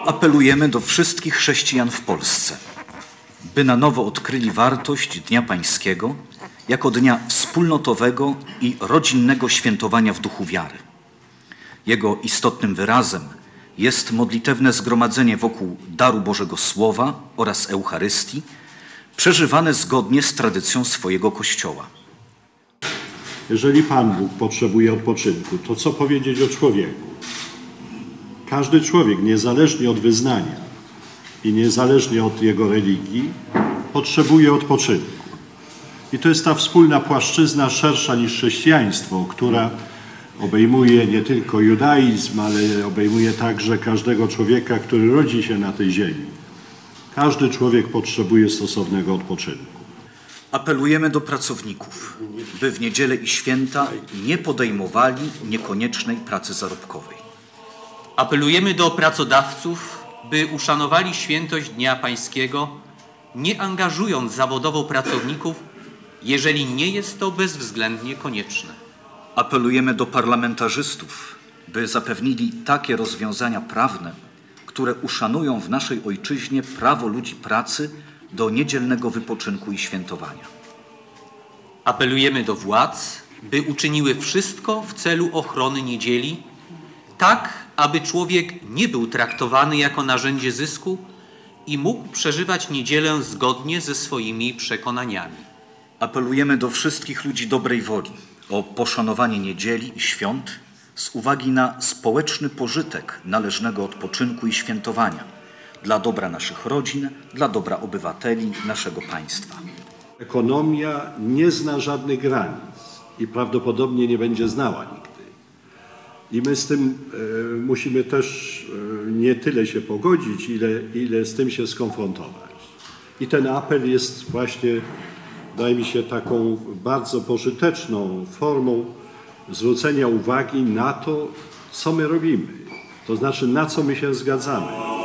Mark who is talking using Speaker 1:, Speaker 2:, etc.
Speaker 1: Apelujemy do wszystkich chrześcijan w Polsce, by na nowo odkryli wartość Dnia Pańskiego jako dnia wspólnotowego i rodzinnego świętowania w duchu wiary. Jego istotnym wyrazem jest modlitewne zgromadzenie wokół daru Bożego Słowa oraz Eucharystii, przeżywane zgodnie z tradycją swojego Kościoła.
Speaker 2: Jeżeli Pan Bóg potrzebuje odpoczynku, to co powiedzieć o człowieku? Każdy człowiek, niezależnie od wyznania i niezależnie od jego religii, potrzebuje odpoczynku. I to jest ta wspólna płaszczyzna szersza niż chrześcijaństwo, która obejmuje nie tylko judaizm, ale obejmuje także każdego człowieka, który rodzi się na tej ziemi. Każdy człowiek potrzebuje stosownego odpoczynku.
Speaker 1: Apelujemy do pracowników, by w niedzielę i święta nie podejmowali niekoniecznej pracy zarobkowej.
Speaker 3: Apelujemy do pracodawców, by uszanowali świętość Dnia Pańskiego, nie angażując zawodowo pracowników, jeżeli nie jest to bezwzględnie konieczne.
Speaker 1: Apelujemy do parlamentarzystów, by zapewnili takie rozwiązania prawne, które uszanują w naszej ojczyźnie prawo ludzi pracy do niedzielnego wypoczynku i świętowania.
Speaker 3: Apelujemy do władz, by uczyniły wszystko w celu ochrony niedzieli, tak aby człowiek nie był traktowany jako narzędzie zysku i mógł przeżywać niedzielę zgodnie ze swoimi przekonaniami.
Speaker 1: Apelujemy do wszystkich ludzi dobrej woli o poszanowanie niedzieli i świąt z uwagi na społeczny pożytek należnego odpoczynku i świętowania dla dobra naszych rodzin, dla dobra obywateli naszego państwa.
Speaker 2: Ekonomia nie zna żadnych granic i prawdopodobnie nie będzie znała nigdy. I my z tym musimy też nie tyle się pogodzić, ile z tym się skonfrontować. I ten apel jest właśnie, wydaje mi się, taką bardzo pożyteczną formą zwrócenia uwagi na to, co my robimy. To znaczy, na co my się zgadzamy.